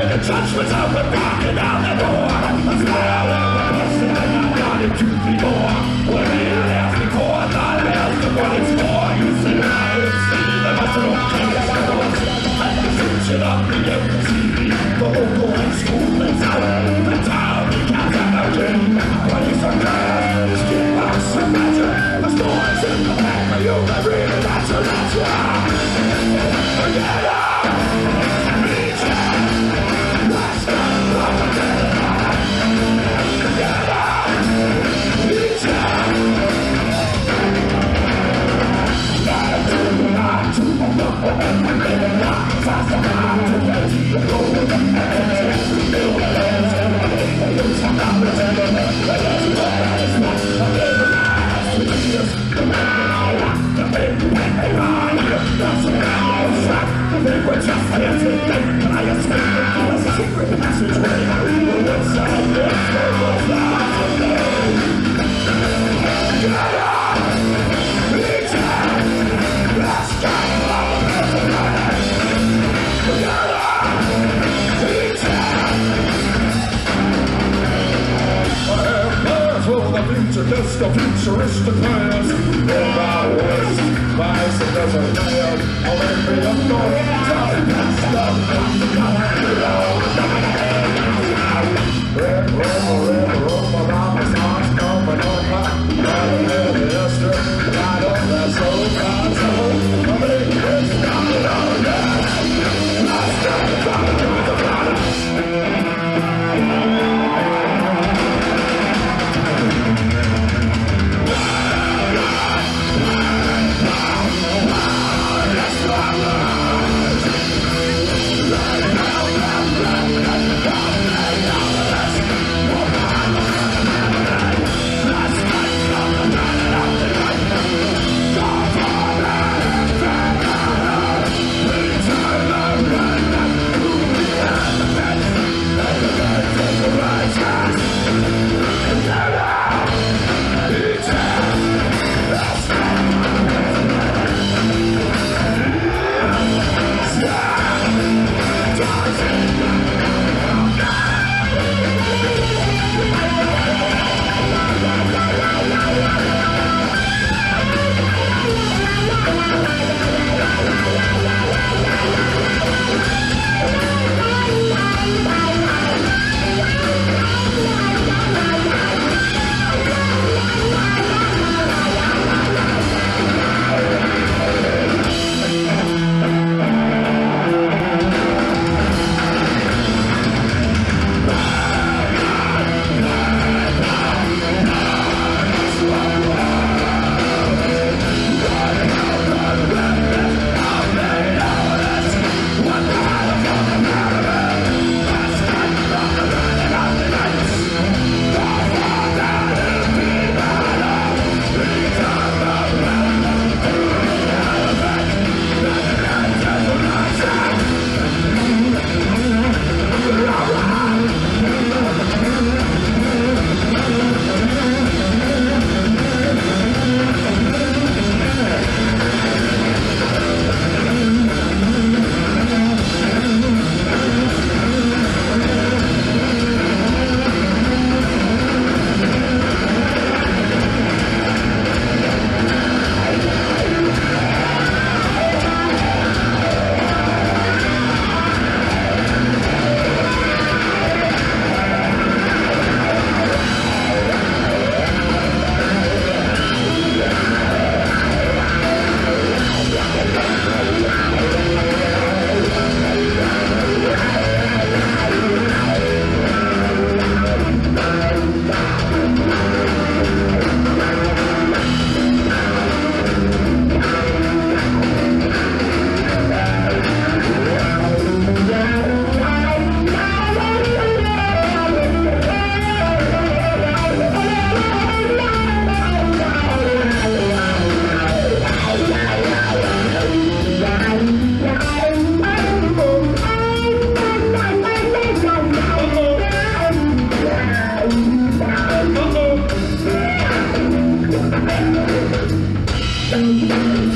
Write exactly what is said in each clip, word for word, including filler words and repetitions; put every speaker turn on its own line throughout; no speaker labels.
Judgment's open, knocking down the door. A smile and a person, and I wanted to be more. When we had asked before, I thought I asked the what it's for. You said I would see the muscle case doors. And the future of the empty, the local high school is out. The town becomes energy. Police are dead, still lost in magic. The stories in the back of you, they really not to let you. Forget it! We're just dancing, and I just think it was a secret passageway. We were once out there, there was not to know. Get up! Reach out! Let's get love as a man. Get up! Reach out! I have plans for the future, just a futuristic past. In my west, lies the desert land. I'll let me up north. Red roll, red roll, my mama's heart's coming on my body, red Esther, I don't let so far, so come in, it's not at all that. Last time, trying to do the bottom.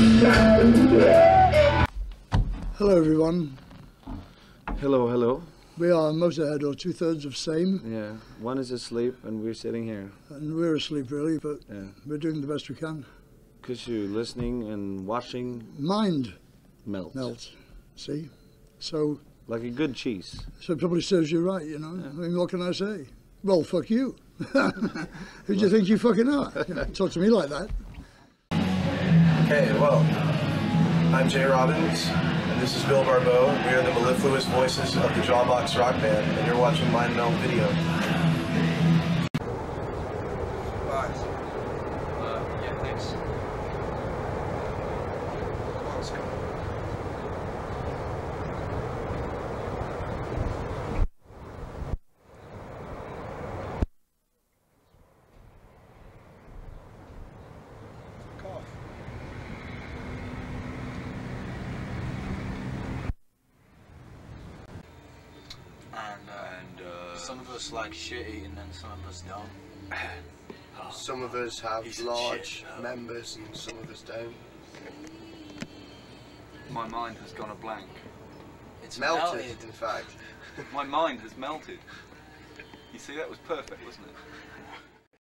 Hello everyone.
Hello, hello.
We are Motorhead, or two-thirds of same.
Yeah, one is asleep and we're sitting here.
And we're asleep, really, but
Yeah.
we're doing the best we can.
Because you're listening and watching.
Mind
Melt.
melt, see? So,
Like a good cheese.
so it probably serves you right, you know?
Yeah.
I mean, what can I say? Well, fuck you. Who do you think you fucking are? You know, talk to me like that.
Okay, well, I'm Jay Robbins, and this is Bill Barbeau. We are the mellifluous voices of the Jawbox Rock Band, and you're watching Mind Melt Video.
Uh, yeah, thanks. Come on, let's go. Fuck off.
And, uh, and uh, some of us like shit eating and some of us don't.
Some of us have
Piece of
large
shit, no.
members and some of us don't.
My mind has gone a blank.
It's
Melted,
melted.
in fact.
My mind has melted. You see, that was perfect, wasn't it?